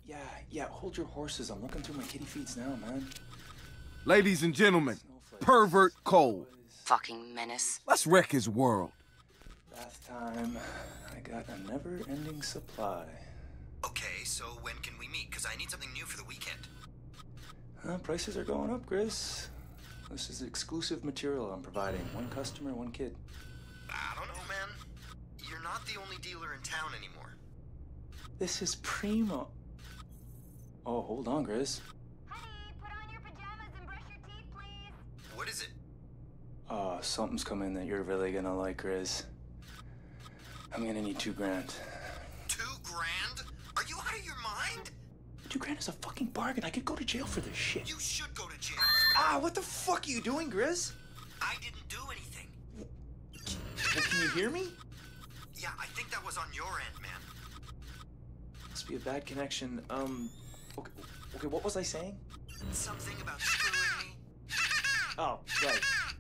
Yeah, hold your horses. I'm looking through my kitty feeds now, man. Ladies and gentlemen, Pervert Cole. Fucking menace. Let's wreck his world. Bath time. I got a never-ending supply. Okay, so when can we meet? Because I need something new for the weekend. Prices are going up, Grizz. This is exclusive material I'm providing. One customer, one kid. I don't know, man. You're not the only dealer in town anymore. This is primo. Oh, hold on, Grizz. Honey, put on your pajamas and brush your teeth, please. What is it? Something's coming that you're really gonna like, Grizz. I'm gonna need $2 grand. $2 grand? Are you out of your mind? $2 grand is a fucking bargain. I could go to jail for this shit. You should go to jail. What the fuck are you doing, Grizz? I didn't do anything. Well, can you hear me? Yeah, I think that was on your end, man. Must be a bad connection. Okay, what was I saying? Something about screwing me. Oh, right.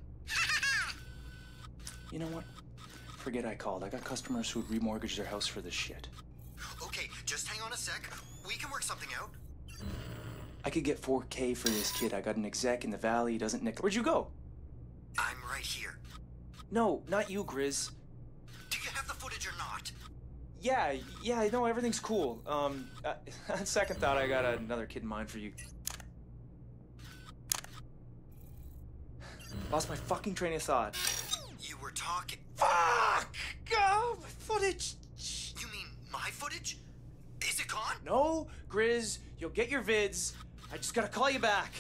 You know what? Forget I called. I got customers who'd remortgage their house for this shit. Okay, just hang on a sec. We can work something out. I could get $4K for this kid. I got an exec in the valley. He doesn't nick. Where'd you go? I'm right here. No, not you, Grizz. Do you have the footage or not? Yeah, no, everything's cool. On second thought, I got another kid in mind for you. Lost my fucking train of thought. You were talking. Fuck! Oh, my footage! You mean my footage? Is it gone? No, Grizz, you'll get your vids. I just gotta call you back.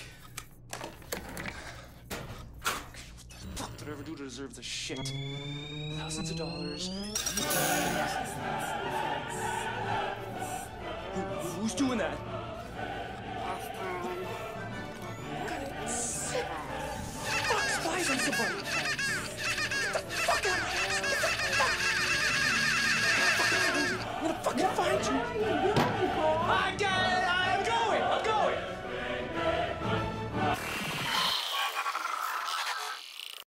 What the fuck did I ever do to deserve this shit? Thousands of dollars. Who's doing that? Fuck, spies on somebody! Get the fuck out of here! Get the fuck out of here! I'm gonna fucking find you!